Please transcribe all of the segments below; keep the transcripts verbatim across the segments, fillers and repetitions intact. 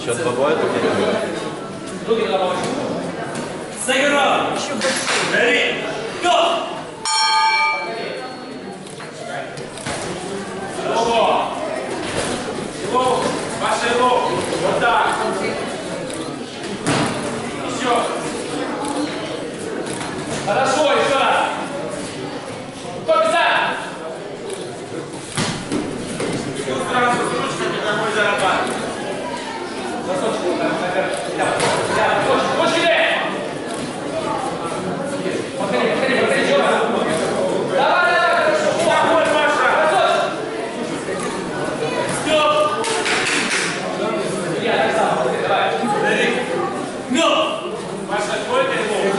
Счет побоя только Руки на помощь. Сыграл! Еще больше. Ready, go! Хорошо. Лоу, ваши лоу. Вот так. Еще. Хорошо, еще раз. Корпуса! Сразу с ручками какой зарабатывать. Засочку, наверх. Да, точку, точки дай! Подходи, подходи, подходи, еще раз. Давай, давай, хорошо. Спокой, Маша. Засочку. Стоп. Я так сам, давай. Ну! Маша, сколько его?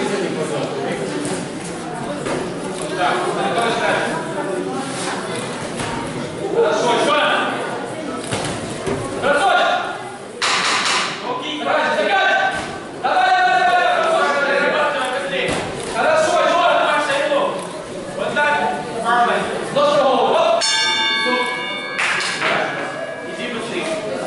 Так, давай, давай. Хорошо, еще раз. Хорошо. Окей, давай, закат. Давай, давай, давай. Хорошо, быстрее. Хорошо, еще раз, Маша, его. Вот так. Нож в голову. Оп. Иди быстрее.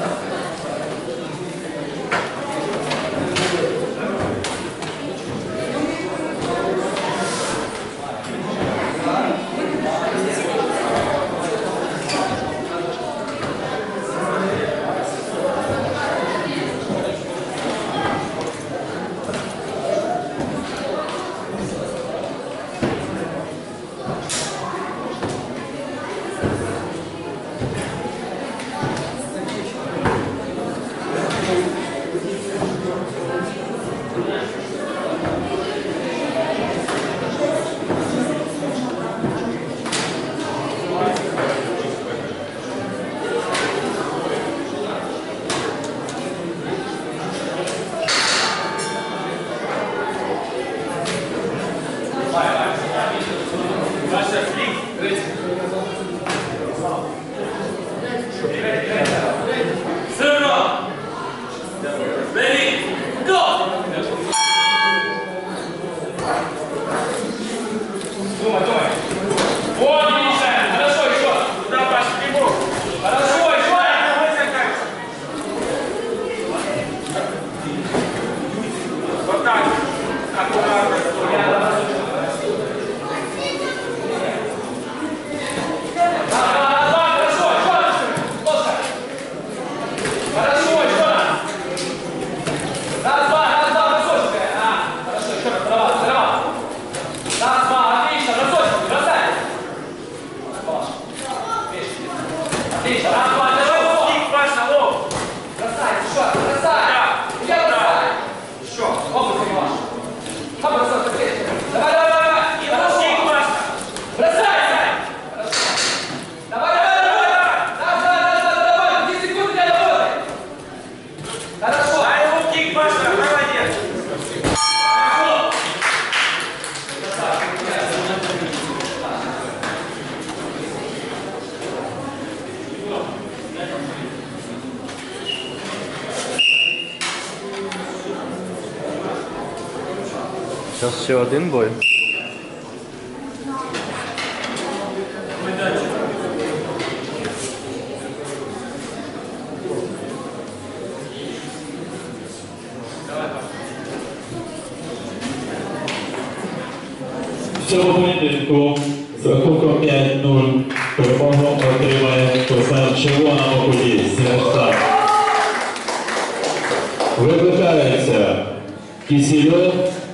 Сейчас еще один бой. В цьому поєдинку з рахунком п'ять нуль перемогу отримає спортсмен в червоному куті Сінештан. Викликається Кисельов